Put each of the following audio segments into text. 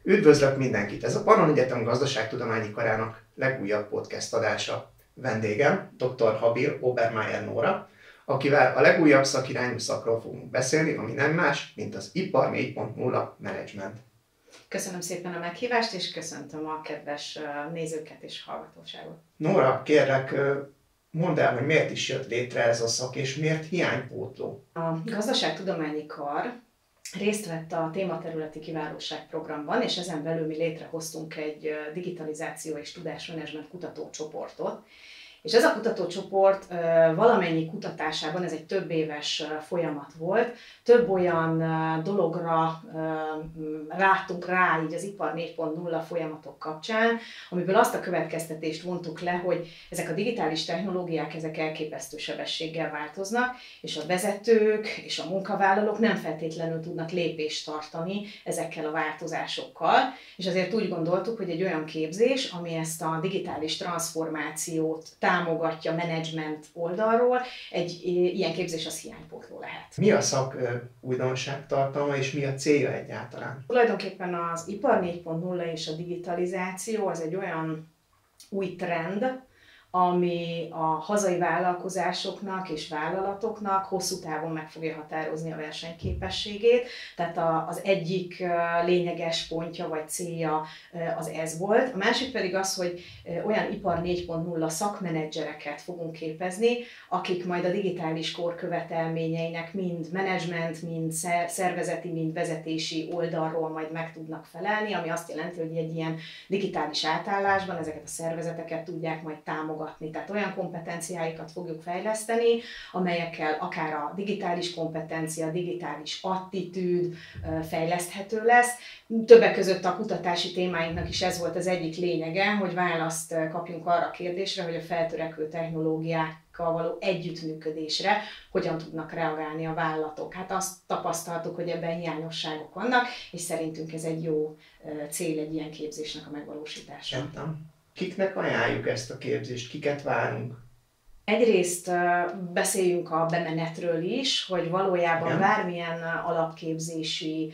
Üdvözlök mindenkit! Ez a Pannon Egyetem Gazdaságtudományi Karának legújabb podcast adása. Vendégem dr. Habil Obermeier Nóra, akivel a legújabb szakirányú szakról fogunk beszélni, ami nem más, mint az Ipar 4.0 Management. Köszönöm szépen a meghívást, és köszöntöm a kedves nézőket és hallgatóságot. Nóra, kérlek, mondd el, hogy miért is jött létre ez a szak, és miért hiánypótló? A Gazdaságtudományi Kar részt vett a tématerületi kiválóság programban, és ezen belül mi létrehoztunk egy digitalizáció és tudásmenedzsment kutatócsoportot. És ez a kutatócsoport valamennyi kutatásában, ez egy több éves folyamat volt, több olyan dologra láttunk rá így az Ipar 4.0 folyamatok kapcsán, amiből azt a következtetést vontuk le, hogy ezek a digitális technológiák ezek elképesztő sebességgel változnak, és a vezetők és a munkavállalók nem feltétlenül tudnak lépést tartani ezekkel a változásokkal, és azért úgy gondoltuk, hogy egy olyan képzés, ami ezt a digitális transformációt támogatja menedzsment oldalról, egy ilyen képzés az hiánypótló lehet. Mi a szak újdonság tartalma, és mi a célja egyáltalán? Tulajdonképpen az Ipar 4.0 és a digitalizáció az egy olyan új trend, ami a hazai vállalkozásoknak és vállalatoknak hosszú távon meg fogja határozni a versenyképességét. Tehát az egyik lényeges pontja vagy célja az ez volt. A másik pedig az, hogy olyan Ipar 4.0 szakmenedzsereket fogunk képezni, akik majd a digitális kor követelményeinek mind menedzsment, mind szervezeti, mind vezetési oldalról majd meg tudnak felelni, ami azt jelenti, hogy egy ilyen digitális átállásban ezeket a szervezeteket tudják majd támogatni. Tehát olyan kompetenciáikat fogjuk fejleszteni, amelyekkel akár a digitális kompetencia, a digitális attitűd fejleszthető lesz. Többek között a kutatási témáinknak is ez volt az egyik lényege, hogy választ kapjunk arra a kérdésre, hogy a feltörekvő technológiákkal való együttműködésre hogyan tudnak reagálni a vállalatok. Hát azt tapasztaltuk, hogy ebben hiányosságok vannak, és szerintünk ez egy jó cél egy ilyen képzésnek a megvalósítása. Értem. Kiknek ajánljuk ezt a képzést? Kiket várunk? Egyrészt beszéljünk a bemenetről is, hogy valójában bármilyen alapképzési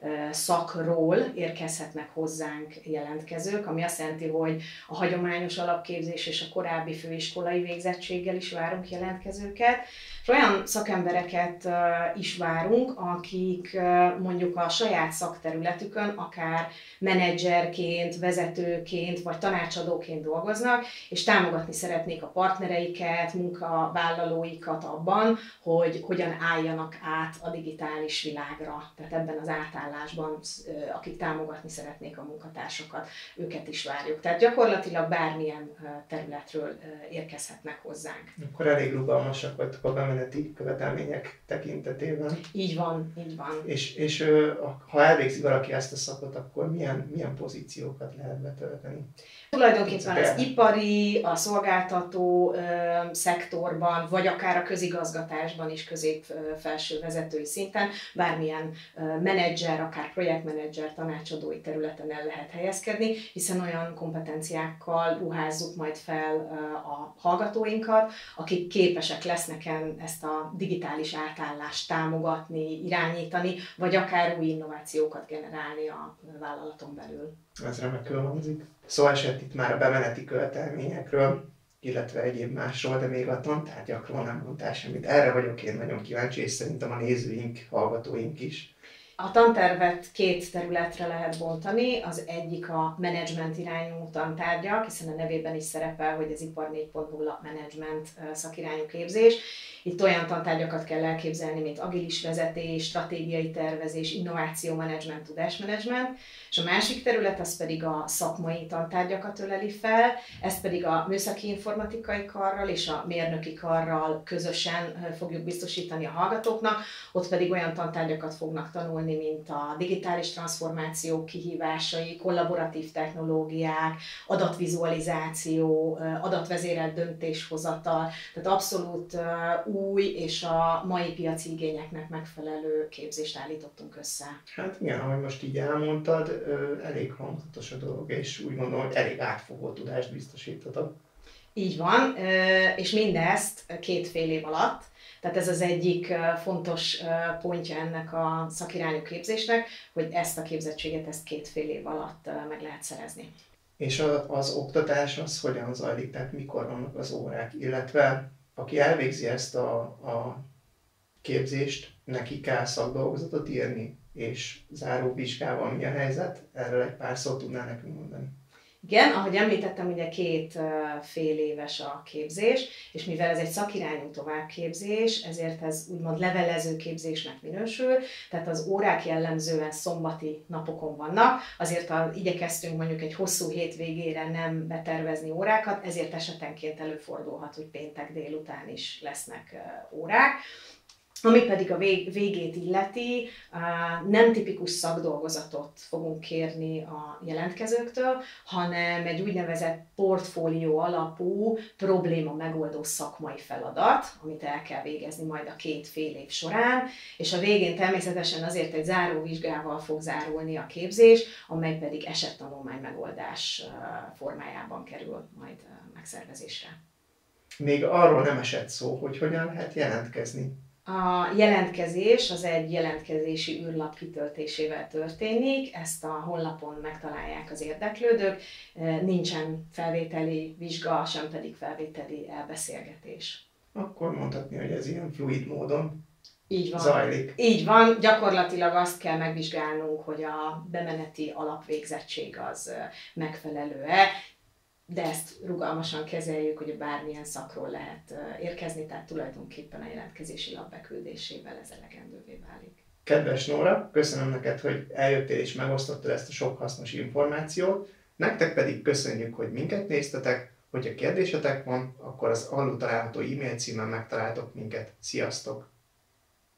szakról érkezhetnek hozzánk jelentkezők, ami azt jelenti, hogy a hagyományos alapképzés és a korábbi főiskolai végzettséggel is várunk jelentkezőket, és olyan szakembereket is várunk, akik mondjuk a saját szakterületükön akár menedzserként, vezetőként vagy tanácsadóként dolgoznak, és támogatni szeretnék a partnereiket, munkavállalóikat abban, hogy hogyan álljanak át a digitális világra. Tehát ebben az átállásban, akik támogatni szeretnék a munkatársakat, őket is várjuk. Tehát gyakorlatilag bármilyen területről érkezhetnek hozzánk. Akkor elég rugalmasak vagytok a bemeneti követelmények tekintetében. Így van, így van. És ha elvégzi valaki ezt a szakot, akkor milyen pozíciókat lehet betölteni? Tulajdonképpen az ipari, a szolgáltató szektorban, vagy akár a közigazgatásban is közép-felső vezetői szinten bármilyen menedzser, akár projektmenedzser, tanácsadói területen el lehet helyezkedni, hiszen olyan kompetenciákkal ruházzuk majd fel a hallgatóinkat, akik képesek lesznek ezt a digitális átállást támogatni, irányítani, vagy akár új innovációkat generálni a vállalaton belül. Ez remekül hangzik. Szó esett itt már a bemeneti követelményekről, illetve egyéb másról, de még a tantárgyakról nem mondtál semmit. Erre vagyok én nagyon kíváncsi, és szerintem a nézőink, hallgatóink is. A tantervet két területre lehet bontani, az egyik a menedzsment irányú tantárgyak, hiszen a nevében is szerepel, hogy az Ipar 4.0 menedzsment szakirányú képzés. Itt olyan tantárgyakat kell elképzelni, mint agilis vezetés, stratégiai tervezés, innovációmenedzsment, tudásmenedzsment, és a másik terület az pedig a szakmai tantárgyakat öleli fel, ezt pedig a műszaki informatikai karral és a mérnöki karral közösen fogjuk biztosítani a hallgatóknak, ott pedig olyan tantárgyakat fognak tanulni, mint a digitális transformáció kihívásai, kollaboratív technológiák, adatvizualizáció, adatvezérelt döntéshozatal, tehát abszolút új és a mai piaci igényeknek megfelelő képzést állítottunk össze. Hát igen, ahogy most így elmondtad, elég hangzatos a dolog, és úgy gondolom, hogy elég átfogó tudást biztosítotok. Így van, és mindezt 2,5 év alatt. Tehát ez az egyik fontos pontja ennek a szakirányú képzésnek, hogy ezt a képzettséget 2,5 év alatt meg lehet szerezni. És az oktatás az hogyan zajlik, tehát mikor vannak az órák, illetve aki elvégzi ezt a képzést, neki kell szakdolgozatot írni, és záró vizsgával mi a helyzet? Erről egy pár szót tudnál nekünk mondani? Igen, ahogy említettem, ugye 2,5 éves a képzés, és mivel ez egy szakirányú továbbképzés, ezért ez úgymond levelező képzésnek minősül, tehát az órák jellemzően szombati napokon vannak, azért igyekeztünk mondjuk egy hosszú hétvégére nem betervezni órákat, ezért esetenként előfordulhat, hogy péntek délután is lesznek órák. Ami pedig a végét illeti, nem tipikus szakdolgozatot fogunk kérni a jelentkezőktől, hanem egy úgynevezett portfólió alapú probléma megoldó szakmai feladat, amit el kell végezni majd a 2,5 év során, és a végén természetesen azért egy záróvizsgával fog zárulni a képzés, amely pedig esettanulmány megoldás formájában kerül majd megszervezésre. Még arról nem esett szó, hogy hogyan lehet jelentkezni. A jelentkezés az egy jelentkezési űrlap kitöltésével történik, ezt a honlapon megtalálják az érdeklődők, nincsen felvételi vizsga, sem pedig felvételi elbeszélgetés. Akkor mondhatni, hogy ez ilyen fluid módon így van. Zajlik. Így van, gyakorlatilag azt kell megvizsgálnunk, hogy a bemeneti alapvégzettség az megfelelő-e, de ezt rugalmasan kezeljük, hogy bármilyen szakról lehet érkezni, tehát tulajdonképpen a jelentkezési lap beküldésével ez elegendővé válik. Kedves Nóra, köszönöm neked, hogy eljöttél és megosztottad ezt a sok hasznos információt. Nektek pedig köszönjük, hogy minket néztetek. Hogyha kérdésetek van, akkor az alul található e-mail címen megtaláltok minket. Sziasztok!